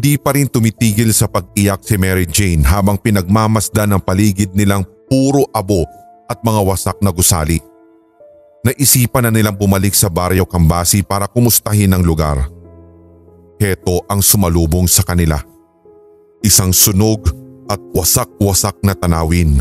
Hindi pa rin tumitigil sa pag-iyak si Mary Jane habang pinagmamasdan ng paligid nilang puro abo at mga wasak na gusali. Naisipan na nilang bumalik sa Barrio Kambasi para kumustahin ang lugar. Heto ang sumalubong sa kanila. Isang sunog at wasak-wasak na tanawin.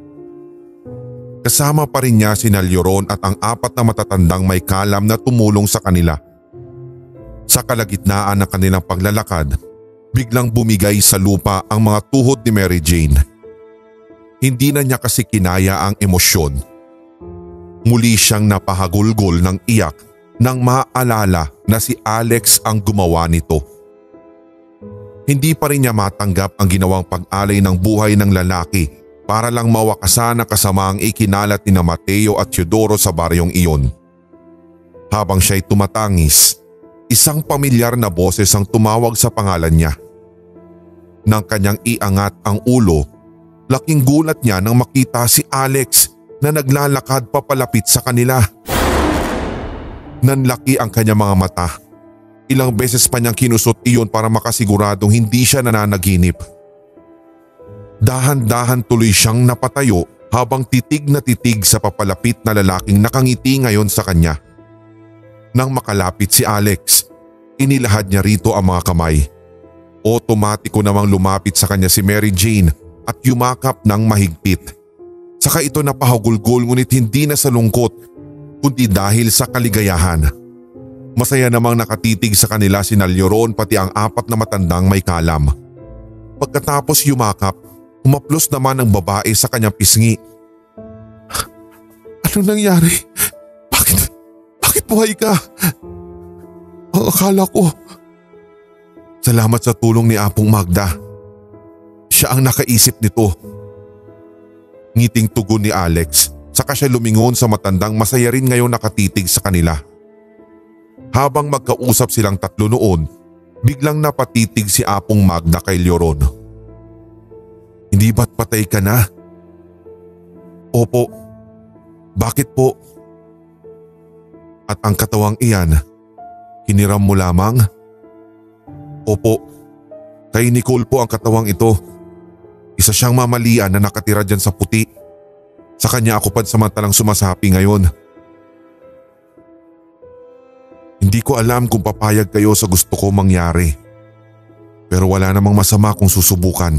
Kasama pa rin niya si Nalyoron at ang 4 na matatandang may kalam na tumulong sa kanila. Sa kalagitnaan ng kanilang paglalakad, biglang bumigay sa lupa ang mga tuhod ni Mary Jane. Hindi na niya kasi kinaya ang emosyon. Muli siyang napahagulgol ng iyak nang maalala na si Alex ang gumawa nito. Hindi pa rin niya matanggap ang ginawang pag-alay ng buhay ng lalaki para lang mawakasan ang kasamaang ikinalat ni Mateo at Teodoro sa baryong iyon. Habang siya'y tumatangis, isang pamilyar na boses ang tumawag sa pangalan niya. Nang kanyang iangat ang ulo, laking gulat niya nang makita si Alex na naglalakad papalapit sa kanila. Nanlaki ang kanyang mga mata. Ilang beses pa niyang kinusot iyon para makasiguradong hindi siya nananaginip. Dahan-dahan tuloy siyang napatayo habang titig na titig sa papalapit na lalaking nakangiti ngayon sa kanya. Nang makalapit si Alex, inilahad niya rito ang mga kamay. Otomatiko namang lumapit sa kanya si Mary Jane at yumakap ng mahigpit. Saka ito napahagulgol ngunit hindi na sa lungkot kundi dahil sa kaligayahan. Masaya namang nakatitig sa kanila si Nalyoron pati ang 4 na matandang may kalam. Pagkatapos yumakap, humaplos naman ang babae sa kanyang pisngi. Anong nangyari? Bakit buhay ka? Ang akala ko. Salamat sa tulong ni Apong Magda. Siya ang nakaisip nito. Ngiting tugon ni Alex, saka siya lumingon sa matandang masaya rin ngayon nakatitig sa kanila. Habang magkausap silang tatlo noon, biglang napatitig si Apong Magda kay Lyoron. Hindi ba't patay ka na? Opo. Bakit po? At ang katawang iyan, hiniram mo lamang? Opo. Kay Nicole po ang katawang ito. Isa siyang mamalian na nakatira dyan sa puti. Sa kanya ako pansamantalang sumasapi ngayon. Hindi ko alam kung papayag kayo sa gusto ko mangyari. Pero wala namang masama kung susubukan.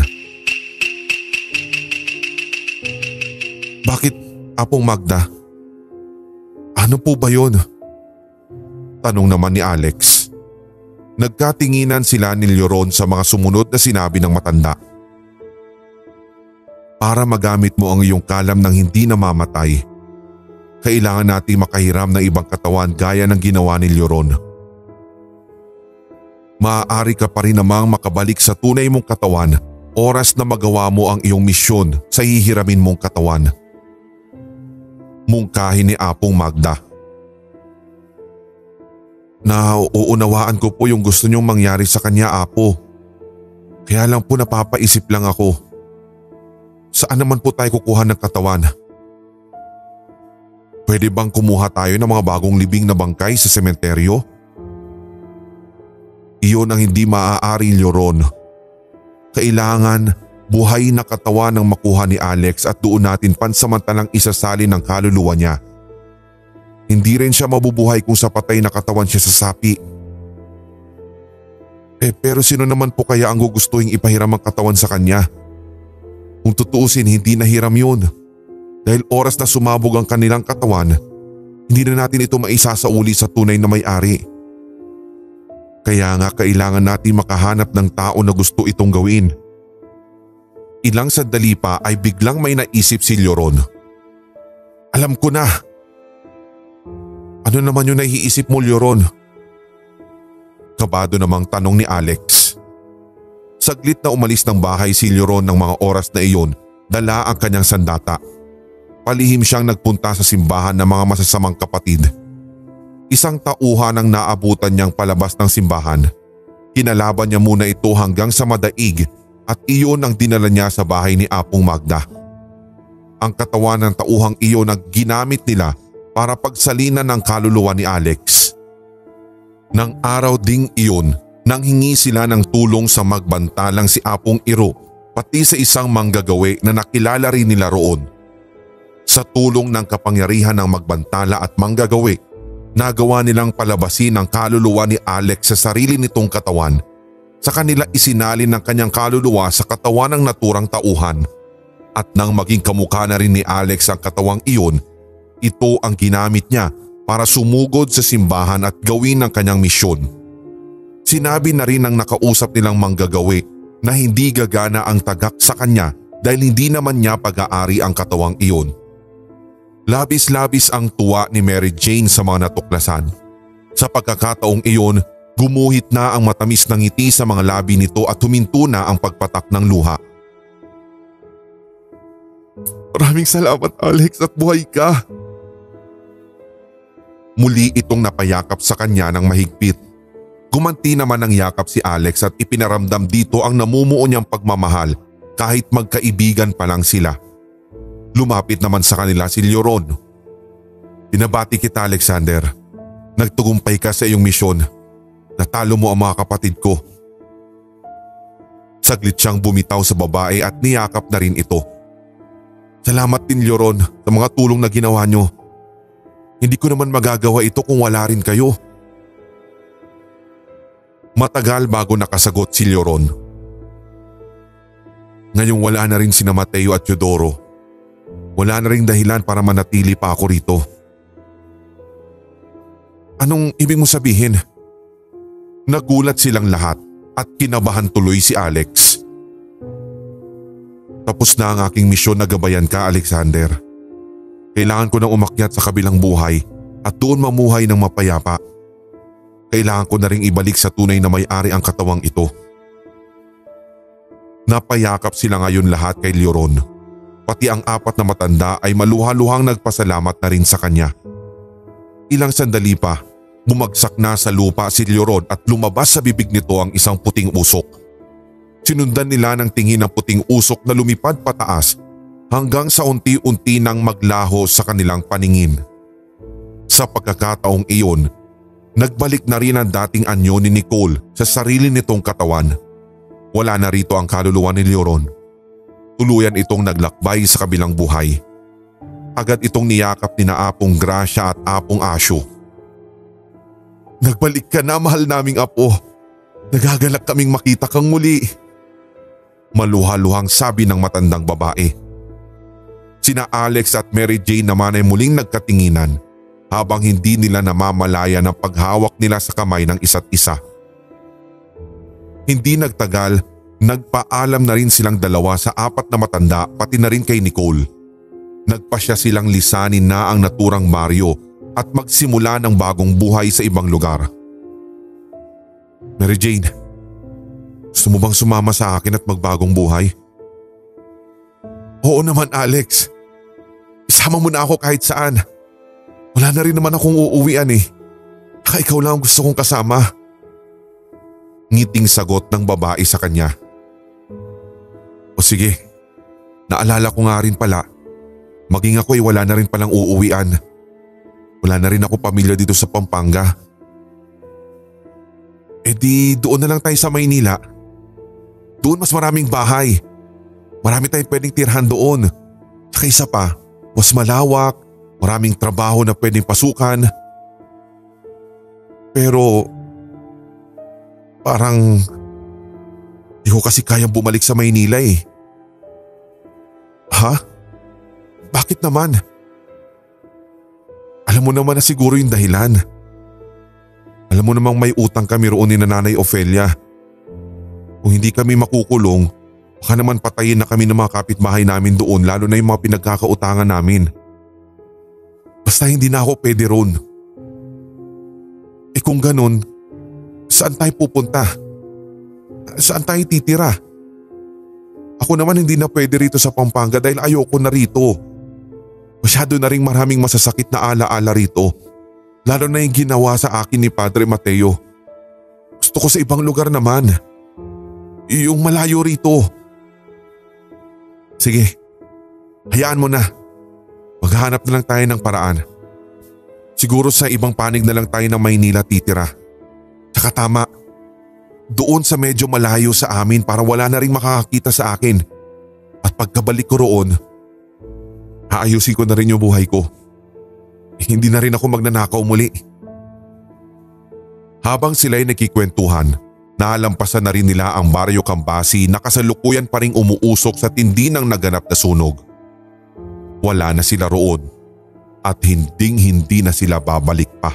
Bakit, Apong Magda? Ano po ba yun? Tanong naman ni Alex. Nagkatinginan sila ni Lyoron sa mga sumunod na sinabi ng matanda. Para magamit mo ang iyong kalam ng hindi namamatay, kailangan nating makahiram ng ibang katawan gaya ng ginawa ni Lyoron. Maaari ka pa rin namang makabalik sa tunay mong katawan oras na magawa mo ang iyong misyon sa hihiramin mong katawan. Mungkahi ni Apong Magda. Nauunawaan ko po yung gusto niyong mangyari sa kanya, Apo. Kaya lang po napapaisip lang ako. Saan naman po tayo kukuha ng katawan? Pwede bang kumuha tayo ng mga bagong libing na bangkay sa sementeryo? Iyon ang hindi maaari, Lyoron. Kailangan buhay na katawan ang makuha ni Alex at doon natin pansamantalang isasalin ang kaluluwa niya. Hindi rin siya mabubuhay kung sa patay na katawan siya sasapi. Pero sino naman po kaya ang gugustuhin ipahiram ang katawan sa kanya? Kung tutuusin, hindi nahiram yun. Dahil oras na sumabog ang kanilang katawan, hindi na natin ito maisasauli sa tunay na may-ari. Kaya nga kailangan natin makahanap ng tao na gusto itong gawin. Ilang sandali pa ay biglang may naisip si Lyoron. Alam ko na. Ano naman yung naiisip mo, Lyoron? Kabado namang tanong ni Alex. Saglit na umalis ng bahay si Lyoron ng mga oras na iyon, dala ang kanyang sandata. Palihim siyang nagpunta sa simbahan ng mga masasamang kapatid. Isang tauhan ang naabutan niyang palabas ng simbahan. Kinalaban niya muna ito hanggang sa madaig at iyon ang dinala niya sa bahay ni Apong Magda. Ang katawan ng tauhang iyon ang ginamit nila para pagsalinan ng kaluluwa ni Alex. Nang araw ding iyon, Nanghingi sila ng tulong sa magbantalang si Apong Iro pati sa isang manggagawi na nakilala rin nila roon. Sa tulong ng kapangyarihan ng magbantala at manggagawi, nagawa nilang palabasin ang kaluluwa ni Alex sa sarili nitong katawan. Sa kanila isinalin ng kanyang kaluluwa sa katawan ng naturang tauhan. At nang maging kamukha na rin ni Alex ang katawang iyon, ito ang ginamit niya para sumugod sa simbahan at gawin ang kanyang misyon. Sinabi na rin ng nakausap nilang manggagawi na hindi gagana ang tagak sa kanya dahil hindi naman niya pag-aari ang katawang iyon. Labis-labis ang tuwa ni Mary Jane sa mga natuklasan. Sa pagkakataong iyon, gumuhit na ang matamis na ngiti sa mga labi nito at huminto na ang pagpatak ng luha. Maraming salamat Alex at buhay ka. Muli itong napayakap sa kanya ng mahigpit. Gumanti naman ng yakap si Alex at ipinaramdam dito ang namumuo niyang pagmamahal kahit magkaibigan pa lang sila. Lumapit naman sa kanila si Lloron. Binabati kita Alexander. Nagtugumpay ka sa iyong misyon. Natalo mo ang mga kapatid ko. Saglit siyang bumitaw sa babae at niyakap na rin ito. Salamat din Lloron sa mga tulong na ginawa niyo. Hindi ko naman magagawa ito kung wala rin kayo. Matagal bago nakasagot si Lloron. Ngayong wala na rin sina Mateo at Teodoro. Wala na rin dahilan para manatili pa ako rito. Anong ibig mo sabihin? Nagulat silang lahat at kinabahan tuloy si Alex. Tapos na ang aking misyon na gabayan ka Alexander. Kailangan ko nang umakyat sa kabilang buhay at doon mamuhay ng mapayapa. Kailangan ko na ring ibalik sa tunay na may-ari ang katawang ito. Napayakap sila ngayon lahat kay Lloron. Pati ang apat na matanda ay maluha-luhang nagpasalamat na rin sa kanya. Ilang sandali pa, bumagsak na sa lupa si Lloron at lumabas sa bibig nito ang isang puting usok. Sinundan nila ng tingin ng puting usok na lumipad pataas hanggang sa unti-unti nang maglaho sa kanilang paningin. Sa pagkakataong iyon, nagbalik na rin ang dating anyo ni Nicole sa sarili nitong katawan. Wala na rito ang kaluluwa ni Lloron. Tuluyan itong naglakbay sa kabilang buhay. Agad itong niyakap ni na Apong Gracia at Apong Asyo. Nagbalik ka na mahal naming apo. Nagagalak kaming makita kang muli. Maluha-luhang sabi ng matandang babae. Sina Alex at Mary Jane naman ay muling nagkatinginan habang hindi nila namamalaya ng paghawak nila sa kamay ng isa't isa. Hindi nagtagal, nagpaalam na rin silang dalawa sa apat na matanda pati na rin kay Nicole. Nagpasya silang lisanin na ang naturang Mario at magsimula ng bagong buhay sa ibang lugar. Mary Jane, gusto mo bang sumama sa akin at magbagong buhay? Oo naman Alex. Isama mo na ako kahit saan. Wala na rin naman akong uuwian eh. Baka ikaw lang ang gusto kong kasama. Ngiting sagot ng babae sa kanya. O sige, naalala ko nga rin pala. Maging ako ay wala na rin palang uuwian. Wala na rin ako pamilya dito sa Pampanga. Eh di doon na lang tayo sa Maynila. Doon mas maraming bahay. Marami tayong pwedeng tirhan doon. Saka isa pa, mas malawak, maraming trabaho na pwedeng pasukan. Pero parang di ko kasi kayang bumalik sa Maynila eh. Ha? Bakit naman? Alam mo naman na siguro yung dahilan. Alam mo namang may utang kami roon ni Nanay Ofelia. Kung hindi kami makukulong, baka naman patayin na kami ng mga kapitbahay namin doon lalo na yung mga pinagkakautangan namin. Basta hindi na ako pwede roon. Eh kung ganun, saan tayo pupunta? Saan tayo titira? Ako naman hindi na pwede rito sa Pampanga dahil ayoko na rito. Masyado na ring maraming masasakit na alaala rito. Lalo na yung ginawa sa akin ni Padre Mateo. Gusto ko sa ibang lugar naman. Yung malayo rito. Sige, hayaan mo na. Maghahanap na lang tayo ng paraan. Siguro sa ibang panig na lang tayo ng Maynila titira. Tsaka tama, doon sa medyo malayo sa amin para wala na rin makakakita sa akin. At pagkabalik ko roon, aayusin ko na rin yung buhay ko. Hindi na rin ako magnanakaw muli. Habang sila'y nagkikwentuhan, nalampasan na rin nila ang Baryo Kambasi na kasalukuyan pa ring umuusok sa tindi ng naganap na sunog. Wala na sila roon at hinding-hindi na sila babalik pa.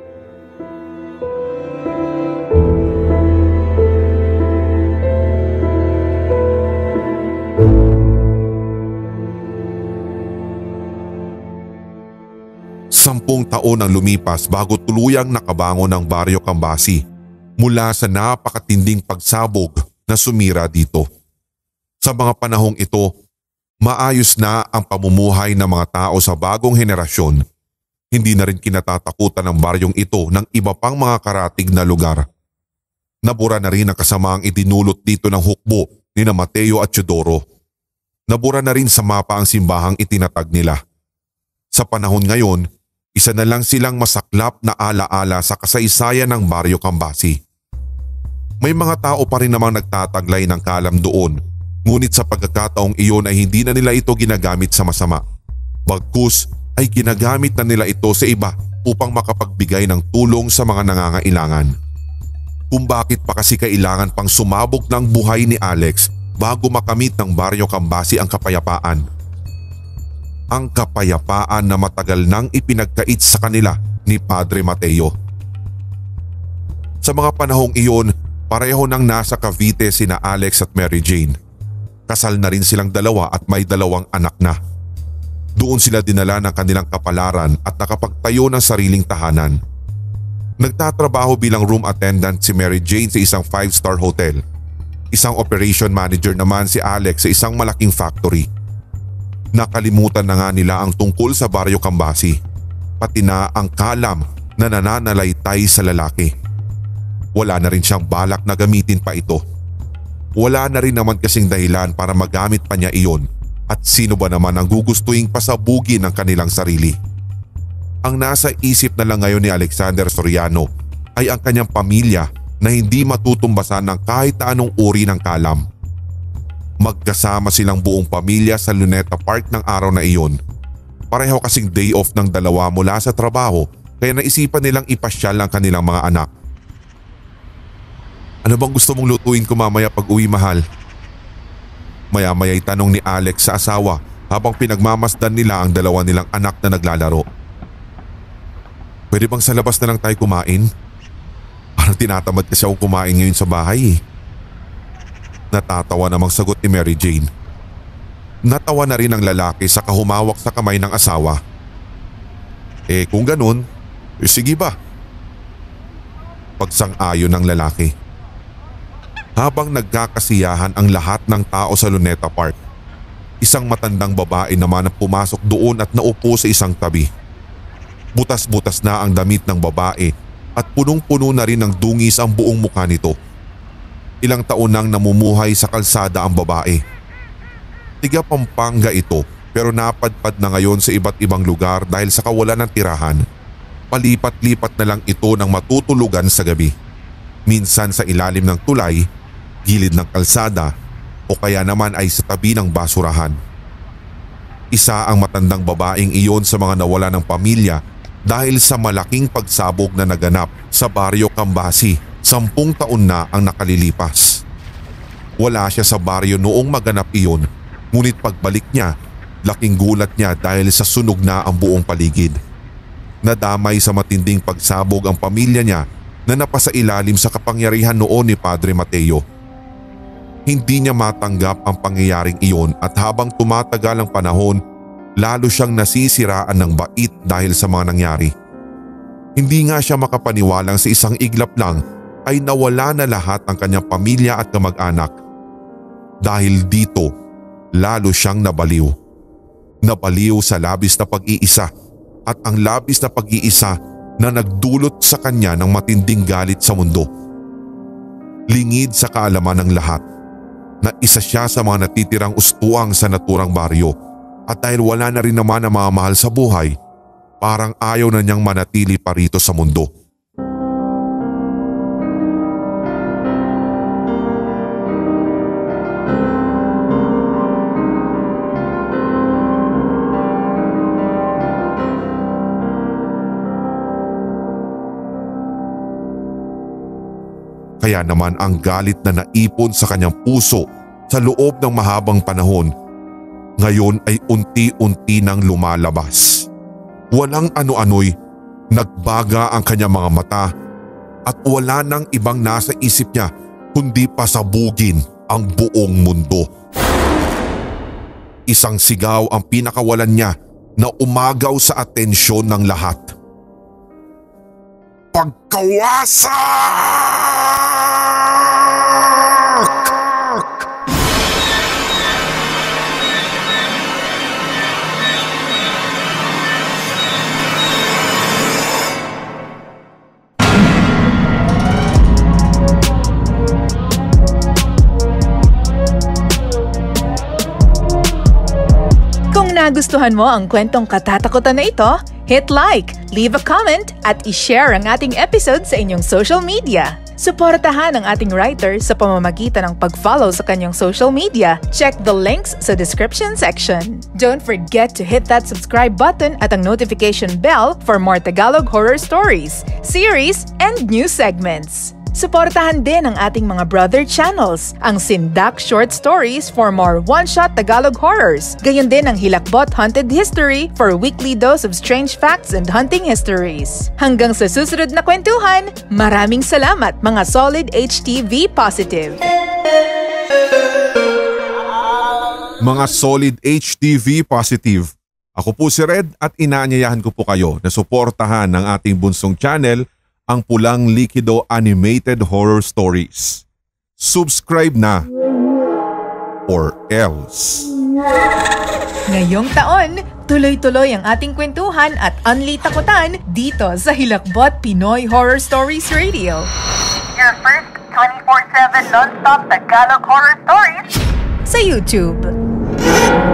Sampung taon ang lumipas bago tuluyang nakabangon ang Baryo Kambasi mula sa napakatinding pagsabog na sumira dito. Sa mga panahong ito, maayos na ang pamumuhay ng mga tao sa bagong henerasyon. Hindi na rin kinatatakutan ng baryong ito ng iba pang mga karatig na lugar. Nabura na rin ang kasamaang idinulot dito ng hukbo ni Mateo at Teodoro. Nabura na rin sa mapa ang simbahang itinatag nila. Sa panahon ngayon, isa na lang silang masaklap na alaala sa kasaysayan ng Baryo Kambasi. May mga tao pa rin namang nagtataglay ng kalam doon, ngunit sa pagkakataong iyon ay hindi na nila ito ginagamit sa masama. Bagkus ay ginagamit na nila ito sa iba upang makapagbigay ng tulong sa mga nangangailangan. Kung bakit pa kasi kailangan pang sumabog ng buhay ni Alex bago makamit ng Baryo Kambasi ang kapayapaan. Ang kapayapaan na matagal nang ipinagkait sa kanila ni Padre Mateo. Sa mga panahong iyon, pareho nang nasa Cavite sina Alex at Mary Jane. Kasal na rin silang dalawa at may dalawang anak na. Doon sila dinala ng kanilang kapalaran at nakapagtayo ng sariling tahanan. Nagtatrabaho bilang room attendant si Mary Jane sa isang 5-star hotel. Isang operation manager naman si Alex sa isang malaking factory. Nakalimutan na nga nila ang tungkol sa Baryo Kambasi, pati na ang kalam na nananalaytay sa lalaki. Wala na rin siyang balak na gamitin pa ito. Wala na rin naman kasing dahilan para magamit pa niya iyon, at sino ba naman ang gugustuhin pasabugin ng kanilang sarili. Ang nasa isip na lang ngayon ni Alexander Soriano ay ang kanyang pamilya na hindi matutumbasan ng kahit anong uri ng kalam. Magkasama silang buong pamilya sa Luneta Park ng araw na iyon. Pareho kasing day off ng dalawa mula sa trabaho, kaya naisipan nilang ipasyal ang kanilang mga anak. Ano bang gusto mong lutuin ko mamaya pag uwi, mahal? Maya-maya'y tanong ni Alex sa asawa habang pinagmamasdan nila ang dalawa nilang anak na naglalaro. Pwede bang sa labas na lang tayo kumain? Parang tinatamad kasi ako kumain ngayon sa bahay eh. Natatawa namang sagot ni Mary Jane. Natawa na rin ang lalaki sa kahumawak sa kamay ng asawa. Kung ganun, sige ba? Pagsang-ayon ng lalaki. Habang nagkakasiyahan ang lahat ng tao sa Luneta Park, isang matandang babae naman ang pumasok doon at naupo sa isang tabi. Butas-butas na ang damit ng babae at punong-puno na rin ng dungis ang buong mukha nito. Ilang taon nang namumuhay sa kalsada ang babae. Tiga Pampanga ito pero napadpad na ngayon sa iba't ibang lugar dahil sa kawalan ng tirahan. Palipat-lipat na lang ito ng matutulugan sa gabi. Minsan sa ilalim ng tulay, gilid ng kalsada o kaya naman ay sa tabi ng basurahan. Isa ang matandang babaeng iyon sa mga nawala ng pamilya dahil sa malaking pagsabog na naganap sa Baryo Kambasi. 10 taon na ang nakalilipas. Wala siya sa baryo noong maganap iyon, ngunit pagbalik niya, laking gulat niya dahil sa sunog na ang buong paligid. Nadamay sa matinding pagsabog ang pamilya niya na napasailalim sa kapangyarihan noon ni Padre Mateo. Hindi niya matanggap ang pangyayaring iyon at habang tumatagal ang panahon, lalo siyang nasisiraan ng bait dahil sa mga nangyari. Hindi nga siya makapaniwalang sa isang iglap lang ay nawala na lahat ang kanyang pamilya at kamag-anak. Dahil dito, lalo siyang nabaliw. Nabaliw sa labis na pag-iisa at ang labis na pag-iisa na nagdulot sa kanya ng matinding galit sa mundo. Lingid sa kaalaman ng lahat na isa siya sa mga natitirang ustuang sa naturang baryo at dahil wala na rin naman ang mga mahal sa buhay, parang ayaw na niyang manatili pa rito sa mundo. Kaya naman ang galit na naipon sa kanyang puso sa loob ng mahabang panahon, ngayon ay unti-unti nang lumalabas. Walang ano-ano'y nagbaga ang kanyang mga mata at wala nang ibang nasa isip niya kundi pasabugin ang buong mundo. Isang sigaw ang pinakawalan niya na umagaw sa atensyon ng lahat. Pagkawasak! Kung nagustuhan mo ang kwentong katatakutan na ito, hit like, leave a comment at i-share ang ating episode sa inyong social media. Suportahan ang ating writer sa pamamagitan ng pag-follow sa kanyang social media. Check the links sa description section. Don't forget to hit that subscribe button at ang notification bell for more Tagalog horror stories, series, and new segments. Suportahan din ang ating mga brother channels, ang Sindak Short Stories for more one-shot Tagalog horrors. Gayon din ang Hilakbot Haunted History for a weekly dose of strange facts and hunting histories. Hanggang sa susunod na kwentuhan, maraming salamat mga Solid HTV Positive! Mga Solid HTV Positive, ako po si Red at inaanyayahan ko po kayo na suportahan ng ating bunsong channel, ang Pulang Likido Animated Horror Stories. Subscribe na! Or else. Ngayong taon, tuloy-tuloy ang ating kwentuhan at unli takutan dito sa Hilakbot Pinoy Horror Stories Radio. Your first 24/7 non-stop Tagalog horror stories Sa YouTube.